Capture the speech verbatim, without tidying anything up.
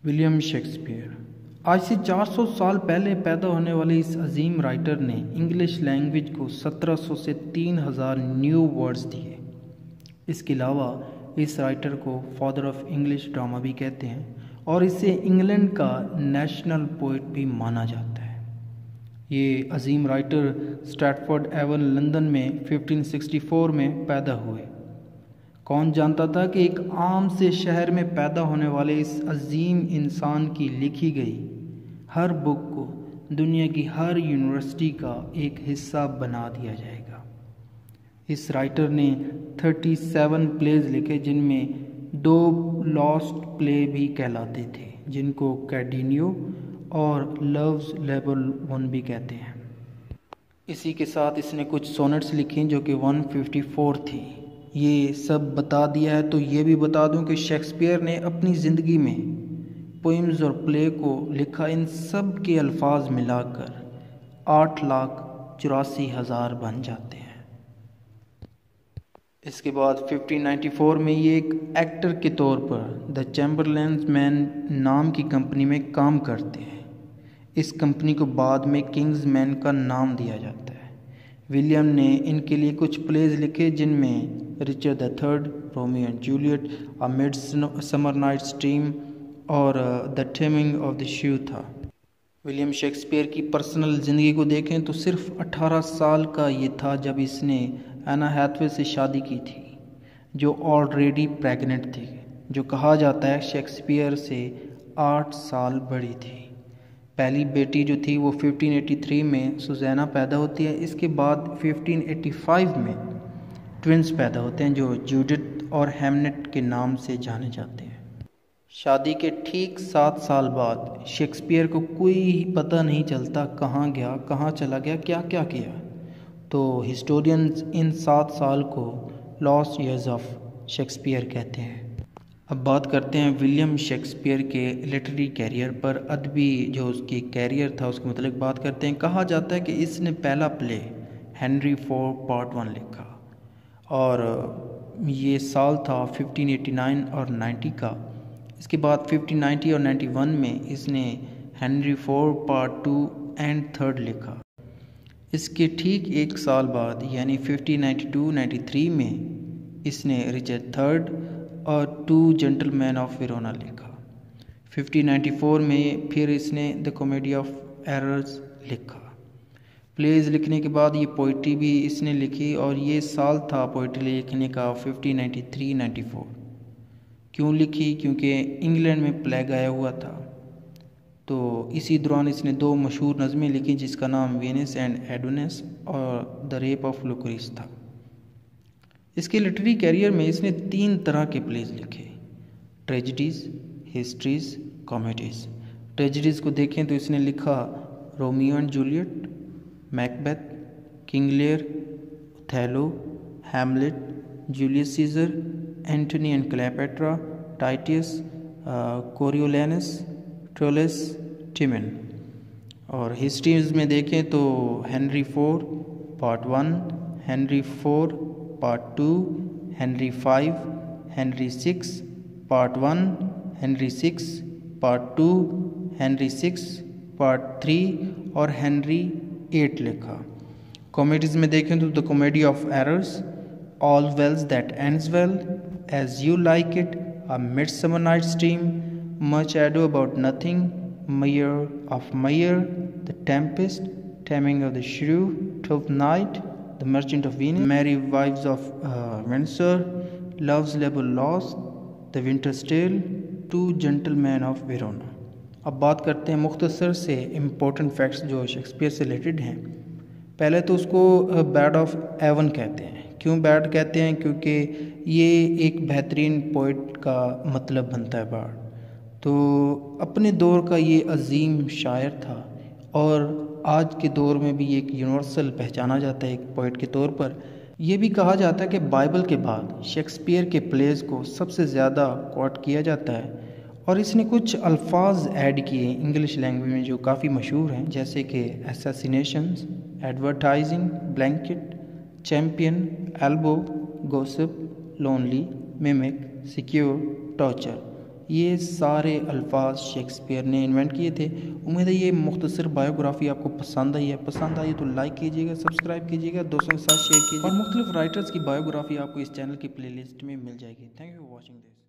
William Shakespeare آج سے چار سو سال پہلے پیدا ہونے والے اس عظیم رائٹر نے انگلش لینگویج کو سترہ سو سے تین ہزار نیو ورڈز دیے۔ اس کے علاوہ اس رائٹر کو فادر آف انگلش ڈرامہ بھی کہتے ہیں اور اسے انگلینڈ کا نیشنل پوئٹ بھی مانا جاتا ہے۔ یہ عظیم رائٹر اسٹریٹفورڈ ایون لندن میں ففٹین سکسٹی فور میں پیدا ہوئے۔ کون جانتا تھا کہ ایک عام سے شہر میں پیدا ہونے والے اس عظیم انسان کی لکھی گئی ہر بک کو دنیا کی ہر یونیورسٹی کا ایک حصہ بنا دیا جائے گا۔ اس رائٹر نے تھرٹی سیون پلیز لکھے، جن میں دو لاسٹ پلے بھی کہلاتے تھے، جن کو کیڈینیو اور لوز لیبل ون بھی کہتے ہیں۔ اسی کے ساتھ اس نے کچھ سونٹس لکھی جو کہ ون ففٹی فور تھی۔ یہ سب بتا دیا ہے تو یہ بھی بتا دوں کہ شیکسپیئر نے اپنی زندگی میں پوئمز اور پلے کو لکھا، ان سب کے الفاظ ملا کر آٹھ لاکھ چوراسی ہزار بن جاتے ہیں۔ اس کے بعد ففٹین نائنٹی فور میں یہ ایک ایکٹر کے طور پر دا چیمبرلینز مین نام کی کمپنی میں کام کرتے ہیں۔ اس کمپنی کو بعد میں کنگز مین کا نام دیا جاتا ہے۔ ولیم نے ان کے لیے کچھ پلیز لکھے، جن میں Richard the third, Romeo and Juliet, a midsummer night's dream اور the taming of the shrew تھا۔ ولیم شیکسپیئر کی پرسنل زندگی کو دیکھیں تو صرف اٹھارہ سال کا یہ تھا جب اس نے اینا ہیتھوے سے شادی کی تھی، جو آلریڈی پریگننٹ تھی، جو کہا جاتا ہے شیکسپیئر سے آٹھ سال بڑی تھی۔ پہلی بیٹی جو تھی وہ ففٹین ایٹی تھری میں سوزینا پیدا ہوتی ہے۔ اس کے بعد ففٹین ایٹی فائیو میں ٹوینز پیدا ہوتے ہیں جو جوڈتھ اور ہیمنٹ کے نام سے جانے جاتے ہیں۔ شادی کے ٹھیک سات سال بعد شیکسپیئر کو کوئی پتہ نہیں چلتا کہاں گیا، کہاں چلا گیا، کیا کیا کیا، تو ہسٹورینز ان سات سال کو لاسٹ ایئرز آف شیکسپیئر کہتے ہیں۔ اب بات کرتے ہیں ولیم شیکسپیئر کے لٹریری کیریئر پر، ادبی جو اس کی کیریئر تھا اس کے متعلق بات کرتے ہیں۔ کہا جاتا ہے کہ اس نے پہلا play Henry four part one لکھا اور یہ سال تھا ففٹین ایٹی نائن اور نائنٹی کا۔ اس کے بعد ففٹین نائنٹی اور نائنٹی ون میں اس نے Henry four part two and third لکھا۔ اس کے ٹھیک ایک سال بعد یعنی fifteen ninety two ninety three میں اس نے رچرڈ تھرڈ اور two gentleman of Verona لکھا۔ ففٹین نائنٹی فور میں پھر اس نے دا کامیڈی آف ایررز لکھا۔ پلیز لکھنے کے بعد یہ پوئٹری بھی اس نے لکھی اور یہ سال تھا پوئٹری لکھنے کا fifteen ninety three ninety four. کیوں لکھی؟ کیونکہ انگلینڈ میں پلیگ آیا ہوا تھا، تو اسی دوران اس نے دو مشہور نظمیں لکھی جس کا نام وینس اینڈ ایڈونس اور دا ریپ آف لوکریس تھا۔ اس کے لٹری کیریئر میں اس نے تین طرح کے پلیز لکھے: ٹریجڈیز، ہسٹریز، کامیڈیز۔ ٹریجڈیز کو دیکھیں تو اس نے لکھا Romeo and Juliet, Macbeth, King Lear, Othello, Hamlet, Julius Caesar, Antony and Cleopatra, Titus, Coriolanus, Troilus, Timon. اور ہسٹریز میں دیکھیں تو Henry four part one, Henry four part two, Henry five, Henry six part one, Henry six part two, Henry six part three اور Henry eight لکھا۔ Comedies میں دیکھیں تو the comedy of errors, all wells that ends well, as you like it, a midsummer night's dream, much ado about nothing, measure of measure, the tempest, taming of the shrew, twelfth night, The Merchant of Venice, Merry Wives of uh, Windsor, Love's Labor Lost, The Winter's Tale, Two Gentlemen of Verona۔ اب بات کرتے ہیں مختصر سے important facts جو Shakespeare سے related ہیں۔ پہلے تو اس کو بیڈ آف ایون کہتے ہیں۔ کیوں بیڈ کہتے ہیں؟ کیونکہ یہ ایک بہترین پوئٹ کا مطلب بنتا ہے بیڈ۔ تو اپنے دور کا یہ عظیم شاعر تھا اور آج کے دور میں بھی ایک یونیورسل پہچانا جاتا ہے ایک پوئٹ کے طور پر۔ یہ بھی کہا جاتا ہے کہ بائبل کے بعد شیکسپیئر کے پلیز کو سب سے زیادہ کوٹ کیا جاتا ہے، اور اس نے کچھ الفاظ ایڈ کیے انگلش لینگویج میں جو کافی مشہور ہیں، جیسے کہ assassinations, advertising, blanket, champion, elbow, gossip, lonely, mimic, secure, torture یہ سارے الفاظ شیکسپیئر نے انوینٹ کیے تھے۔ امید ہے یہ مختصر بایوگرافی آپ کو پسند آئی ہے، پسند آئی تو لائک کیجیے گا، سبسکرائب کیجیے گا، دوستوں کے ساتھ شیئر کیجیے گا، اور مختلف رائٹرز کی بایوگرافی آپ کو اس چینل کی پلے لسٹ میں مل جائے گی۔ Thank you for watching this.